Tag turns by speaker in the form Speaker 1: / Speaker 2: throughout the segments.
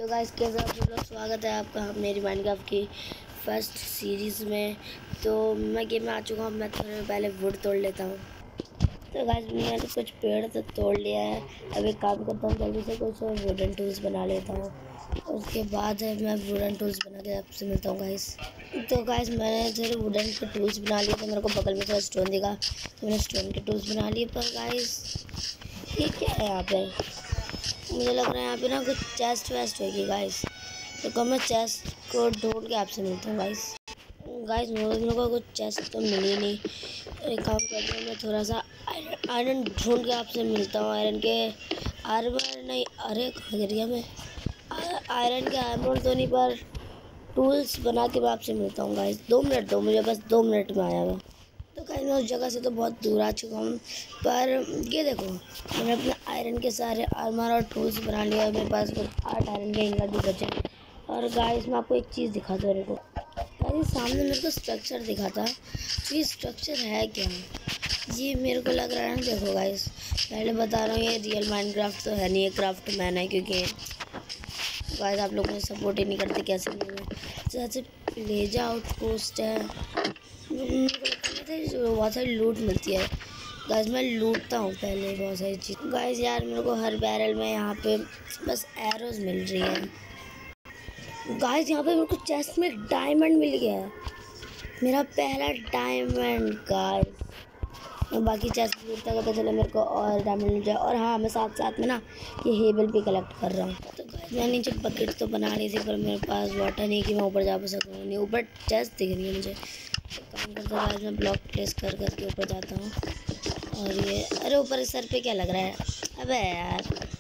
Speaker 1: तो गाइस कैसे आप सब लोग, स्वागत है आपका मेरी माइनक्राफ्ट की फर्स्ट सीरीज़ में। तो मैं गेम में आ चुका हूँ। मैं थोड़े पहले वुड तोड़ लेता हूँ। तो गाइस मैंने कुछ पेड़ तो तोड़ लिया है। अब एक काम करता हूँ, जल्दी से कुछ वुडन टूल्स बना लेता हूँ। उसके बाद मैं वुडन टूल्स बना के आपसे मिलता हूँ गाइस। तो गाइस मैंने थोड़े वुडन के टूल्स बना लिए। तो मेरे को बगल में थोड़ा स्टोन दिखा, तो मैंने स्टोन के टूल्स बना लिए। पर गाइस ये क्या है यहाँ पे? मुझे लग रहा है यहाँ पे ना कुछ चेस्ट वेस्ट होगी गाइस। तो कब मैं चेस्ट को ढूंढ के आपसे मिलता हूँ गाइस मेरे को कुछ चेस्ट तो मिली नहीं। एक काम करते हैं, मैं थोड़ा सा आयरन ढूंढ के आपसे मिलता हूँ। आयरन के आर्मर नहीं, अरे कहाँ गिर गया मैं? आयरन के आर्मर तो नहीं, पर टूल्स बना के मैं आपसे मिलता हूँ गाइस। 2 मिनट दो मुझे, बस 2 मिनट में आया मैं। तो गाइस मैं उस जगह से तो बहुत दूर आ चुका हूँ। पर ये देखो, मैंने अपने आयरन के सारे आर्मर और टूल्स बना लिया। मेरे पास कुछ 8 आयरन के इंगट भी बचे। और गाइस मैं आपको एक चीज़ दिखाता हूँ। देखो गाइस सामने मेरे को स्ट्रक्चर दिखा था। तो ये स्ट्रक्चर है क्या? ये मेरे को लग रहा है ना, देखो गाइस पहले बता रहा हूँ, ये रियल माइनक्राफ्ट तो है नहीं, ये क्राफ्ट मैन है। क्योंकि गाइस आप लोग मुझे सपोर्ट ही नहीं करते, कैसे जैसे प्लेजा आउटपोस्ट है। बहुत सारी लूट मिलती है गाइस। मैं लूटता हूँ पहले बहुत सारी चीज़। गाइस यार मेरे को हर बैरल में यहाँ पे बस एरोज मिल रही है। गाइस यहाँ पे मेरे को चेस्ट में डायमंड मिल गया है, मेरा पहला डायमंड गाइस। मैं बाकी चेस्ट लूटता करता चला, मेरे को और डायमंड मिल जाए। और हाँ, मैं साथ साथ में ना ये हेबल भी कलेक्ट कर रहा हूँ। तो गाइस मैं नीचे बकेट तो बना रही थी, पर मेरे पास वाटर नहीं कि मैं ऊपर जा सकूँ। नहीं, ऊपर चेस्ट दिख रही है मुझे। काम करता हूँ, आज मैं ब्लॉक प्लेस कर करके ऊपर जाता हूँ। और ये अरे ऊपर सर पे क्या लग रहा है? अबे यार।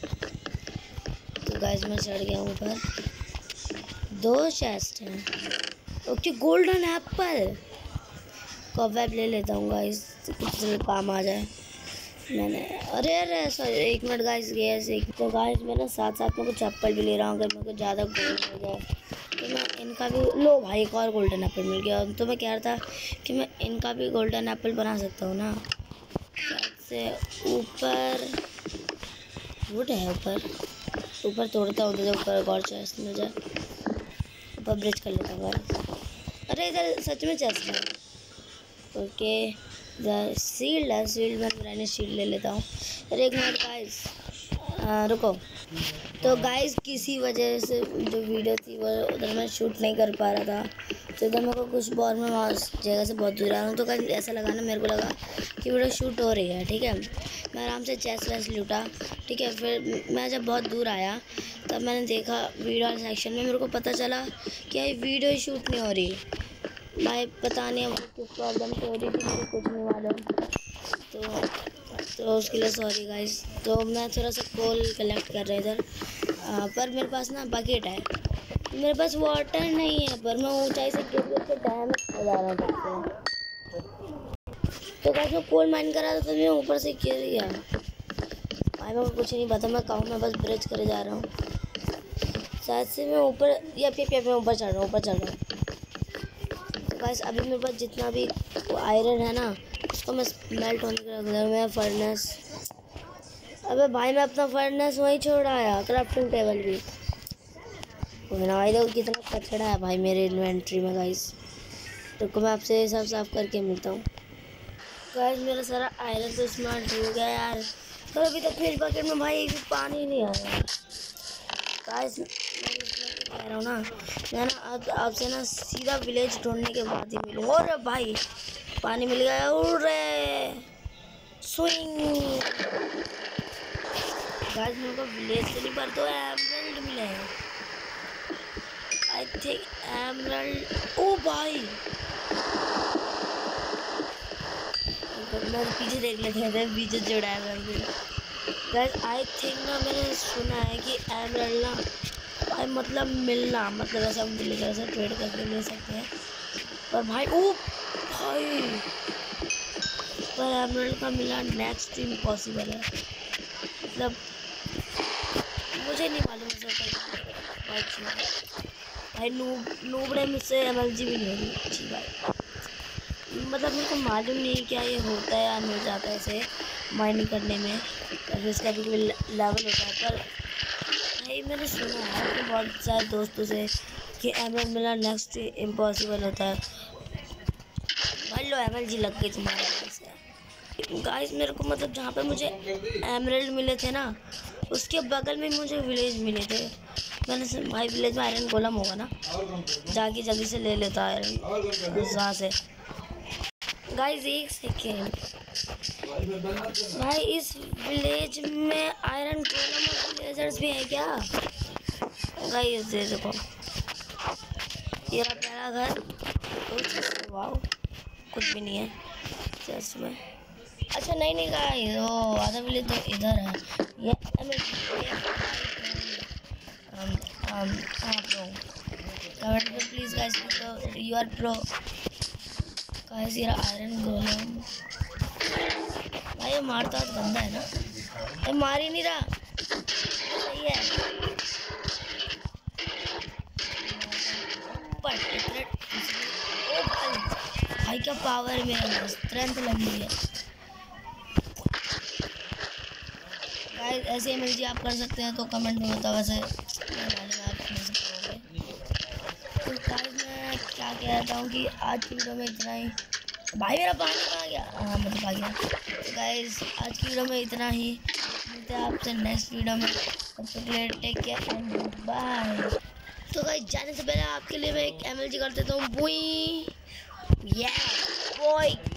Speaker 1: तो गाइस मैं चढ़ गया हूँ ऊपर। 2 चेस्ट हैं। ओके, गोल्डन एप्पल कॉबवेब ले लेता हूँ गाइस, कुछ काम आ जाए। मैंने अरे सॉरी, 1 मिनट गाइस गए। तो गाइस मैं ना साथ साथ में कुछ एप्पल भी ले रहा हूँ। अगर मेरे को ज़्यादा गोल्ड हो गया तो मैं इनका भी, लो भाई एक और गोल्डन एप्पल मिल गया। तो मैं कह रहा था कि मैं इनका भी गोल्डन एप्पल बना सकता हूँ ना। से ऊपर वुड है, ऊपर तोड़ता हूँ तो ऊपर एक और चेस्ट मिल जाए। ऊपर ब्रिज कर लेता हूँ। अरे इधर सच में चेस्ट है। ओके इधर शील्ड है, शील्ड में मैंने शील्ड ले लेता हूँ। अरे 1 मिनट गाइस रुको। तो गाइस किसी वजह से जो वीडियो थी वो उधर मैं शूट नहीं कर पा रहा था। तो इधर मेरे को कुछ बहुत, मैं वहाँ जगह से बहुत दूर आ रहा हूँ। तो गाइस ऐसा लगा ना, मेरे को लगा कि वीडियो शूट हो रही है। ठीक है, मैं आराम से चेस्ट वेस्ट लूटा। ठीक है, फिर मैं जब बहुत दूर आया तब मैंने देखा वीडियो सेक्शन में, मेरे को पता चला कि ये वीडियो ही शूट नहीं हो रही भाई। पता नहीं अब किस प्रॉब्लम से हो रही थी, मुझे कुछ नहीं मालूम। तो उसके लिए सॉरी गाइस। तो मैं थोड़ा सा कोल कलेक्ट कर रहा इधर। पर मेरे पास ना बकेट है, मेरे पास वाटर नहीं है। पर मैं ऊंचाई से गिर गिर के डैमेज हो जा रहा था। तो गाइस मैं कोल माइन कर रहा था, तो मैं ऊपर से गिर गया भाई। मेरे को कुछ नहीं पता मैं कहूँ, मैं बस ब्रिज करे जा रहा हूँ। शायद से मैं ऊपर मैं ऊपर चढ़ रहा हूँ। तो गाइस अभी मेरे पास जितना भी आयरन है ना, उसको मैं मेल्ट होने के रख दूँगा। मैं फर्नेस, अबे भाई मैं अपना फर्नेस वहीं छोड़ आया। क्राफ्टिंग टेबल भी भाई, देखो कितना कचड़ा है भाई मेरे इन्वेंट्री में गाइस। तो मैं आपसे सब साफ करके मिलता हूँ गाइस। मेरा सारा आयरन तो स्मार्ट हो गया यार, पर अभी तक मेरी बकेट में भाई भी पानी नहीं आया गाइस। मैं कह रहा हूँ ना, मैं ना अब आपसे ना सीधा विलेज ढूंढने के बाद ही मिलूँगा। और भाई पानी मिल गया। उड़ रहे स्विंग गाइस, मेरे को विलेज से नहीं पर तो एमरल्ड मिले हैं आई थिंक। एमरल्ड, ओ भाई मैं पीछे देख लेते हैं, पीछे जोड़ा है एमरल्ड गाइस। आई थिंक ना मैंने सुना है कि एमरल्ड ना भाई मतलब मिलना, मतलब ऐसा हम विलेजर से ट्रेड करके ले सकते हैं। पर भाई ओ भाई, पर एमरल्ड का मिलना नेक्स्ट इम्पॉसिबल है। मतलब मुझे नहीं मालूम भाई। नूबड़े मुझसे एनर्जी भी नहीं होगी अच्छी भाई। मतलब मेरे को मालूम नहीं क्या ये होता है या मिल जाता है ऐसे माइनिंग करने में, या फिर इसका भी कोई लेवल होता है। पर भाई मैंने सुना है कि बहुत सारे दोस्तों से कि एमएल मिलना नेक्स्ट इम्पॉसिबल होता है। मान लो एमएलजी लग गई तुम्हारे पास है गाइस। मेरे को मतलब जहाँ पे मुझे एमरल्ड मिले थे ना, उसके बगल में मुझे विलेज मिले थे। मैंने माई विलेज में आयरन गोलम होगा ना, जाके जल्दी से ले लेता आयरन वहाँ से। गाइस एक सेकेंड भाई, इस विलेज में आयरन गोलम और विलेजर्स भी है क्या? गाइस दे देखो, ये रहा पहला घर। वाओ, कुछ भी नहीं है चर्च में। अच्छा नहीं गाइस, वो आधा विलेज तो इधर है। ये कमेंट में प्लीज गाइस, तो यू आर प्रो गाइस। ये आयरन गोलम भाई, ये मारता तो बंदा है ना, ये मार ही नहीं रहा। सही है ओ भाई क्या पावर है मेरे अंदर, स्ट्रेंथ लगी है गाइस। ऐसे एमएलजी आप कर सकते हैं तो कमेंट में बताओ। वैसे आप कर सकते होंगे। तो गाइस मैं क्या कह रहा हूँ कि आज की वीडियो में इतना ही। भाई मेरा पानी कहाँ गया? हाँ मतलब आ गया। तो गाइस आज की वीडियो में इतना ही, मिलते हैं आपसे नेक्स्ट वीडियो में। तब तक के लिए टेक केयर एंड बाय। तो गाइस जाने से पहले आपके लिए मैं एक एमएलजी कर देता हूँ। बुई या बॉय।